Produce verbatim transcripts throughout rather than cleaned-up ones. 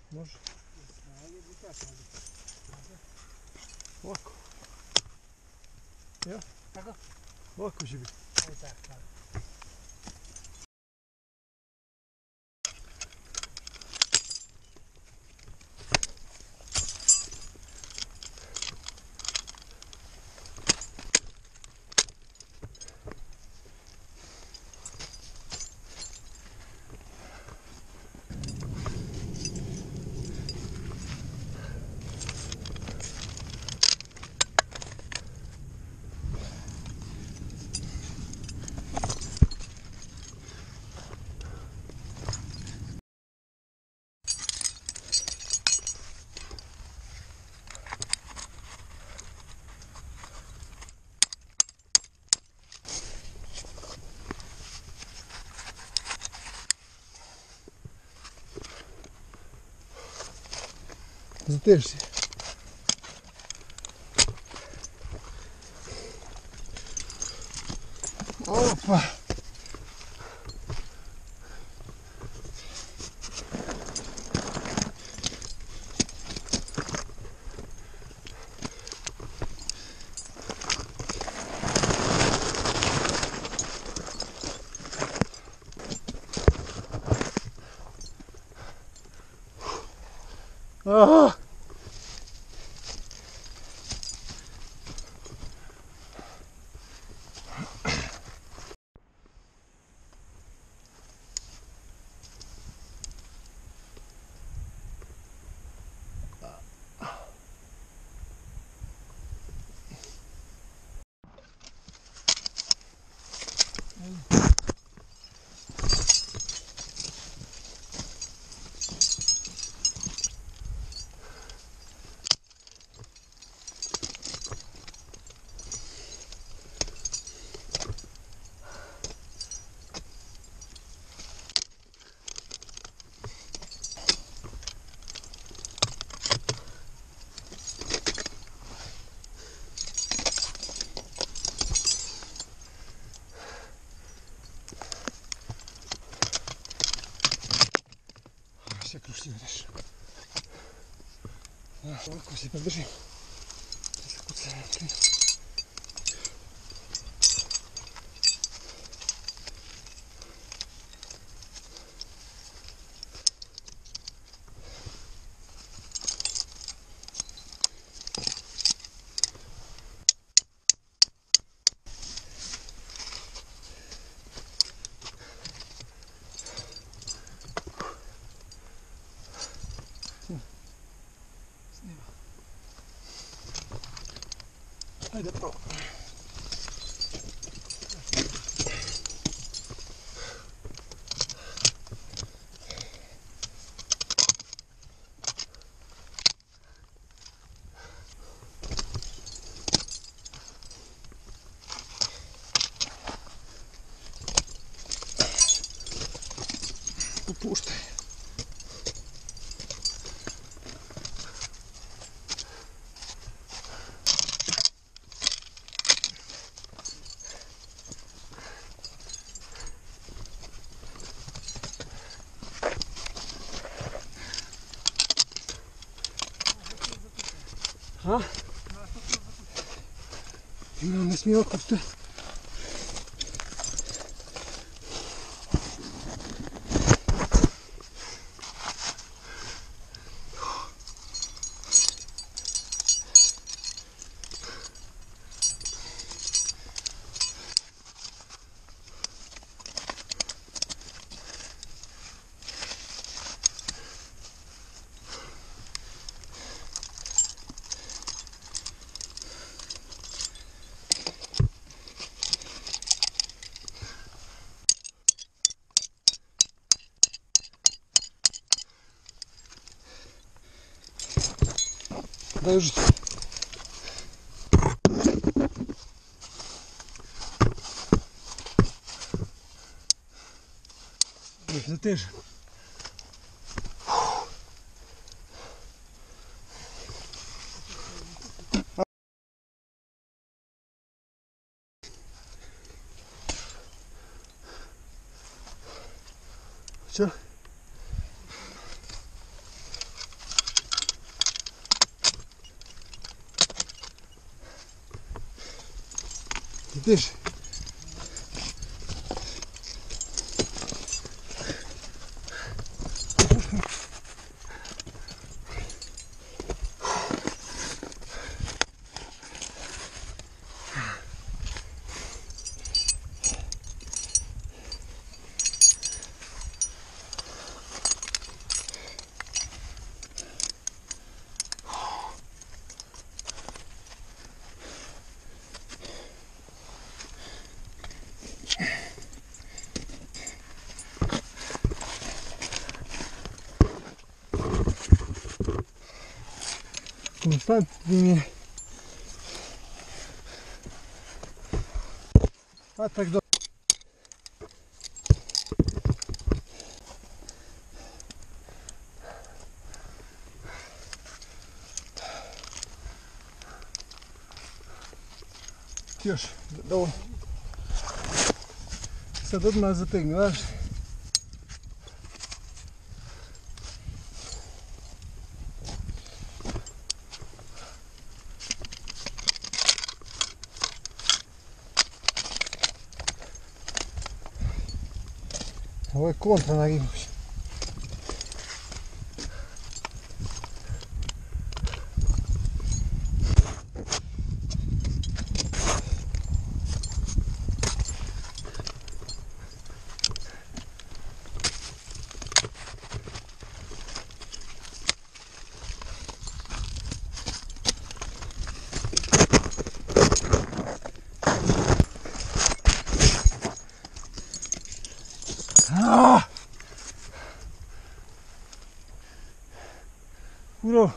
Može. Ovako. Ja? Tako? Ovako će biti. Evo tako, tako. Zateži se. Opa! Ah! Sve krušljivo ideš. Ovako se podržim. Da se kuca na plinu. Ajde pro. Popuštaj. Ha? No, ne smije oko što. Daj užicu. Zateži. Čo? Vidiš? Константні. А так до. Još, do. Sad odmah zategni, vaš. Ovo je kontra naginuć. Ah! Uro.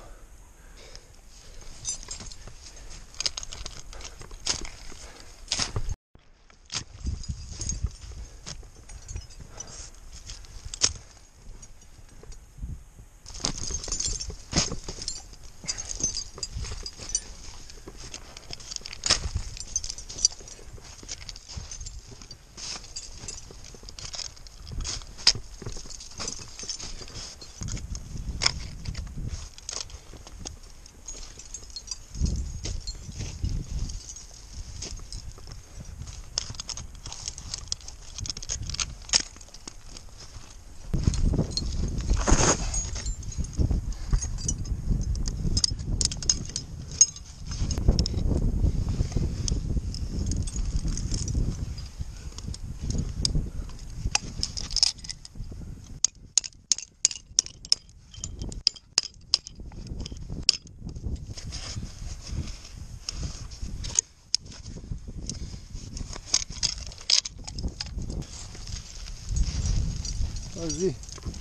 Pazi.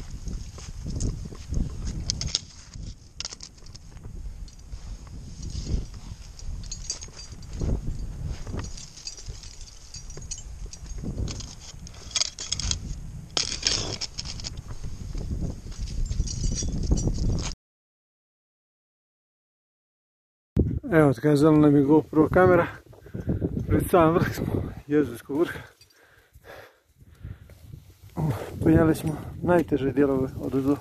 Evo, otkazala nam je GoPro kamera. Pred sam vrh smo, Jezerskog vrha. Penjali smo najteže dijelove odozdo.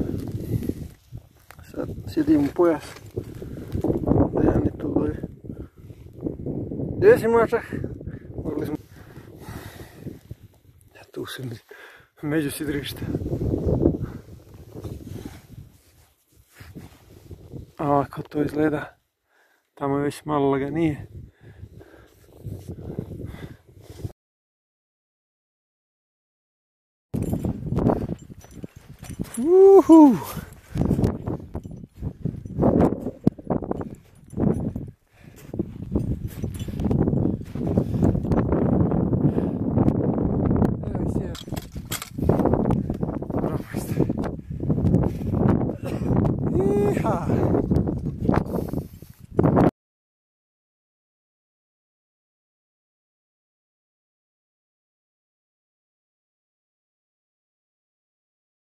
Sad sjedim u pojas. Dejan je tu gore. Gdje si mačak? Mogli smo... Ja tu sam među sidrišta. A ovako to izgleda. Tamo je već malo laganije. Uhu. Iha.